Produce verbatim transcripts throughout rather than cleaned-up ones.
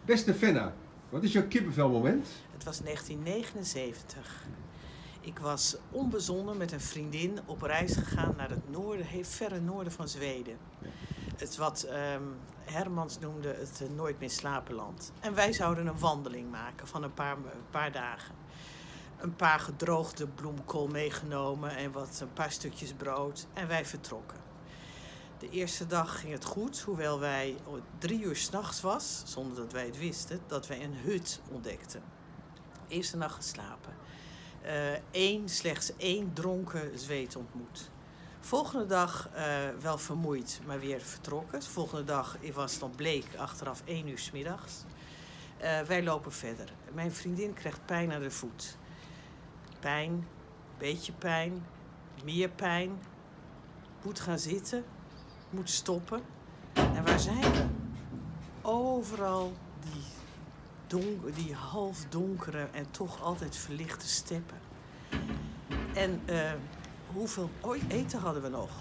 Beste Fenna, wat is jouw kippenvelmoment? Het was negentien negenenzeventig. Ik was onbezonnen met een vriendin op reis gegaan naar het noorden, heel verre noorden van Zweden. Het wat um, Hermans noemde het uh, Nooit meer slapenland. En wij zouden een wandeling maken van een paar, een paar dagen. Een paar gedroogde bloemkool meegenomen en wat, een paar stukjes brood. En wij vertrokken. De eerste dag ging het goed, hoewel wij drie uur 's nachts was, zonder dat wij het wisten, dat wij een hut ontdekten. Eerste nacht geslapen. Uh, één, slechts één dronken Zweed ontmoet. Volgende dag uh, wel vermoeid, maar weer vertrokken. De volgende dag was het dan bleek, achteraf één uur 's middags. Uh, wij lopen verder. Mijn vriendin krijgt pijn aan de voet. Pijn, beetje pijn, meer pijn. Moet gaan zitten, moet stoppen. En waar zijn we? Overal die, donk, die half donkere en toch altijd verlichte steppen. En uh, hoeveel eten hadden we nog?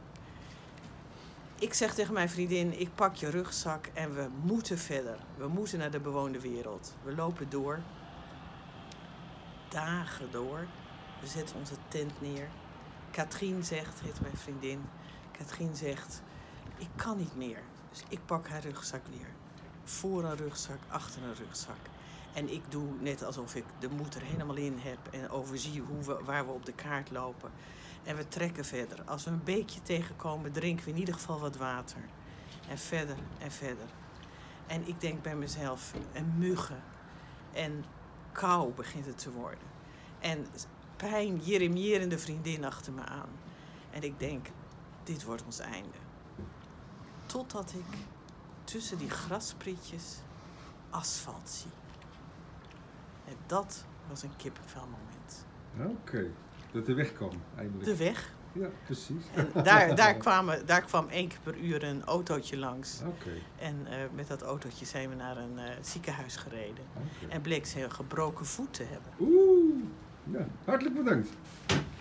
Ik zeg tegen mijn vriendin, ik pak je rugzak en we moeten verder. We moeten naar de bewoonde wereld. We lopen door. Dagen door. We zetten onze tent neer. Katrien zegt, heet mijn vriendin. Katrien zegt, ik kan niet meer. Dus ik pak haar rugzak weer. Voor een rugzak, achter een rugzak. En ik doe net alsof ik de moed er helemaal in heb en overzie hoe we, waar we op de kaart lopen. En we trekken verder. Als we een beekje tegenkomen, drinken we in ieder geval wat water. En verder en verder. En ik denk bij mezelf, en muggen en kou begint het te worden. En pijn, jeremierende vriendin achter me aan. En ik denk, dit wordt ons einde. Totdat ik tussen die grasprietjes asfalt zie. En dat was een kippenvelmoment. Oké, okay. Dat de weg kwam eindelijk. De weg. Ja, precies. En daar, daar, kwamen, daar kwam één keer per uur een autootje langs. Okay. En uh, met dat autootje zijn we naar een uh, ziekenhuis gereden. Okay. En bleek ze een gebroken voet te hebben. Oeh, ja, hartelijk bedankt.